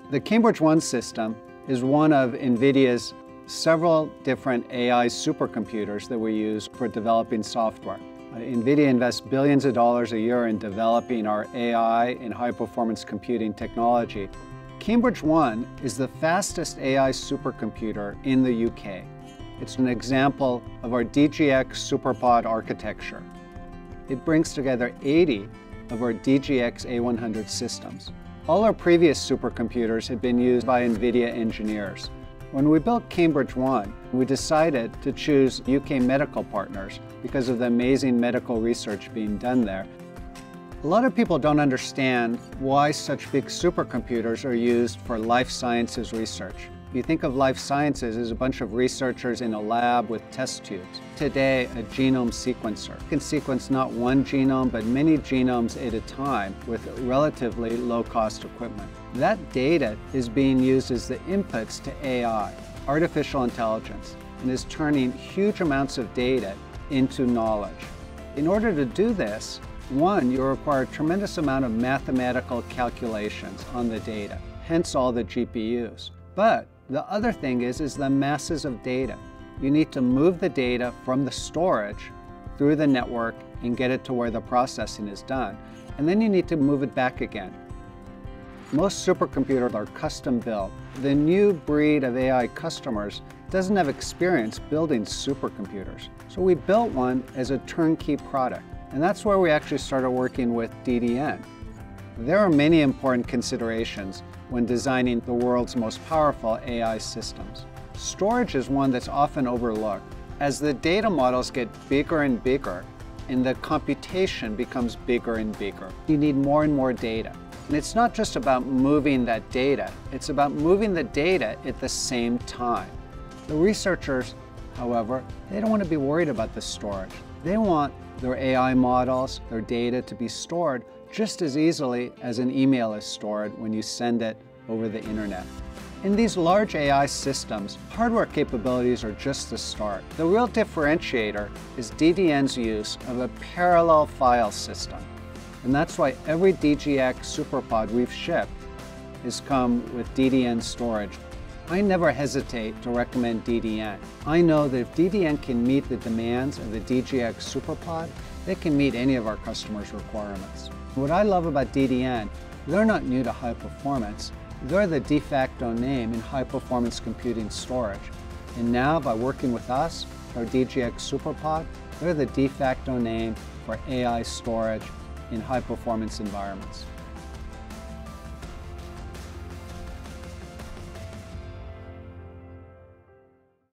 The Cambridge-1 system is one of NVIDIA's several different AI supercomputers that we use for developing software. NVIDIA invests billions of dollars a year in developing our AI and high-performance computing technology. Cambridge-1 is the fastest AI supercomputer in the UK. It's an example of our DGX SuperPod architecture. It brings together 80 of our DGX A100 systems. All our previous supercomputers had been used by NVIDIA engineers. When we built Cambridge-1, we decided to choose UK medical partners because of the amazing medical research being done there. A lot of people don't understand why such big supercomputers are used for life sciences research. You think of life sciences as a bunch of researchers in a lab with test tubes. Today, a genome sequencer can sequence not one genome, but many genomes at a time with relatively low-cost equipment. That data is being used as the inputs to AI, artificial intelligence, and is turning huge amounts of data into knowledge. In order to do this, one, you require a tremendous amount of mathematical calculations on the data, hence all the GPUs. But the other thing is the masses of data. You need to move the data from the storage through the network and get it to where the processing is done. And then you need to move it back again. Most supercomputers are custom built. The new breed of AI customers doesn't have experience building supercomputers. So we built one as a turnkey product. And that's where we actually started working with DDN. There are many important considerations when designing the world's most powerful AI systems. Storage is one that's often overlooked. As the data models get bigger and bigger, and the computation becomes bigger and bigger, you need more and more data. And it's not just about moving that data, it's about moving the data at the same time. The researchers, however, they don't want to be worried about the storage. They want their AI models, their data to be stored just as easily as an email is stored when you send it over the internet. In these large AI systems, hardware capabilities are just the start. The real differentiator is DDN's use of a parallel file system. And that's why every DGX SuperPod we've shipped has come with DDN storage. I never hesitate to recommend DDN. I know that if DDN can meet the demands of the DGX SuperPod, they can meet any of our customers' requirements. What I love about DDN, they're not new to high performance. They're the de facto name in high performance computing storage. And now, by working with us, our DGX SuperPod, they're the de facto name for AI storage in high performance environments.